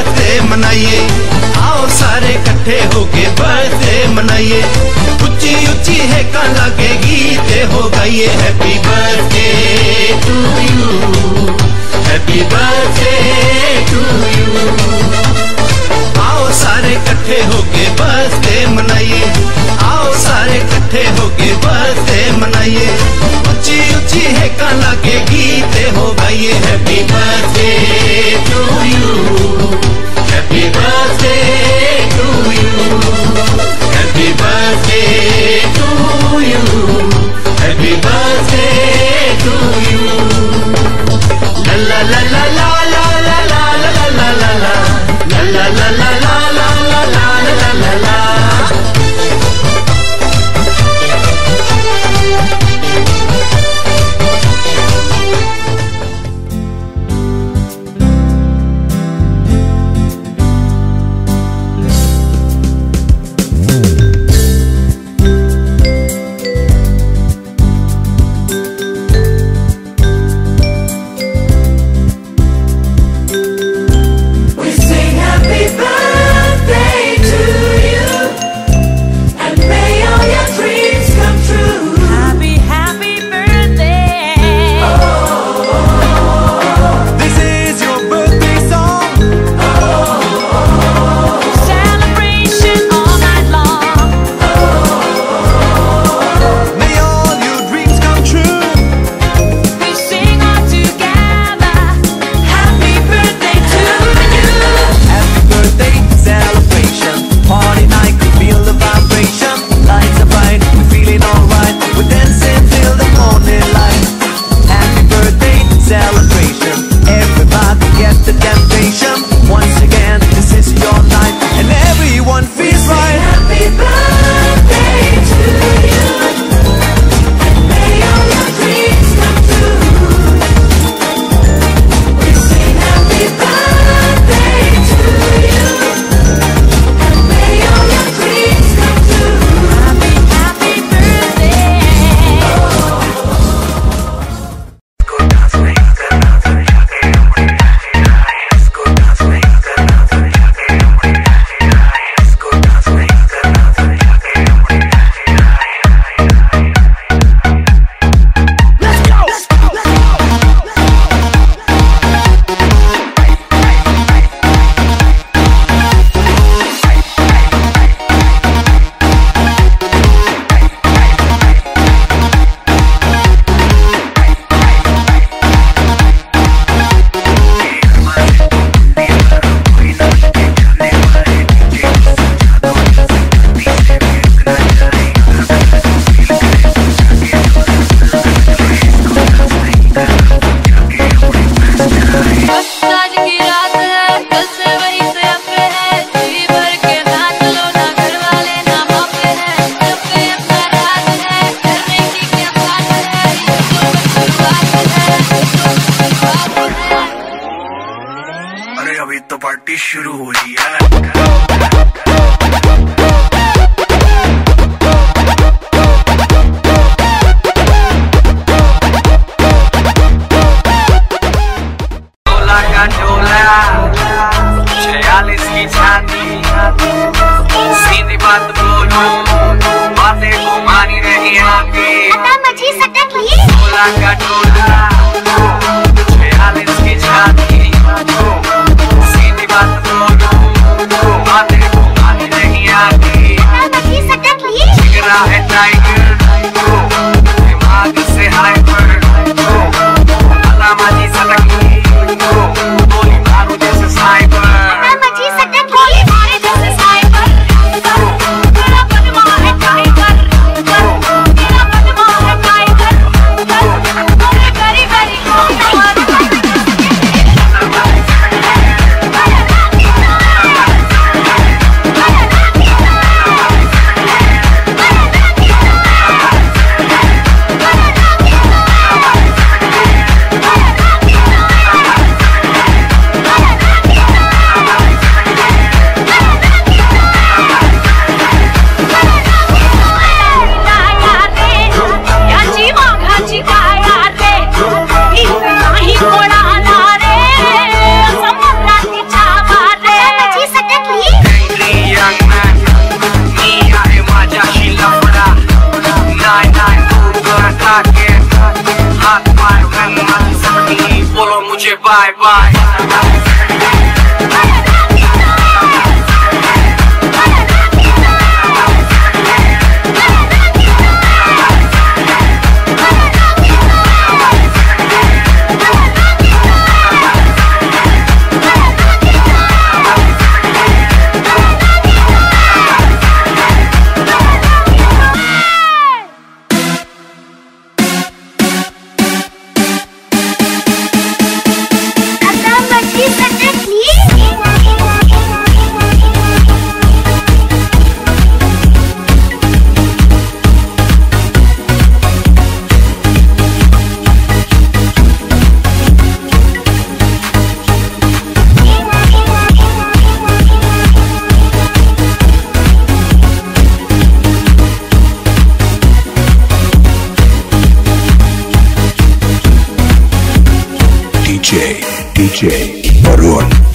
Birthday मनाइए, आओ सारे इकट्ठे होके बर्थडे मनाइए। ऊंची ऊंची है का लगे गीते हो गाइए। Happy birthday to you, happy birthday to you. आओ सारे इकट्ठे होके बर्थडे मनाइए, आओ सारे इकट्ठे होके बर्थडे मनाइए। ऊंची ऊंची है का लगे गीते हो गाइए। Happy birthday to you, happy birthday to you, happy birthday to you, happy birthday to you. ला ला ला ला ला ला ला ला ला ला ला ला ला ला ला ला ला ला ला। अभी तो पार्टी शुरू हुई है। टोला का टोला 46 की छाती, सीधी बात बोलो बातें घुमानी नहीं आती। टोला का टोला 46 की छाती, सीधी बात बोलो बातें घुमानी नहीं आती। जिगरा है टाइगर दिमाग से हाइपर, अलामा जी सटकी गोली मारो जैसे साइबर। DJ Barun.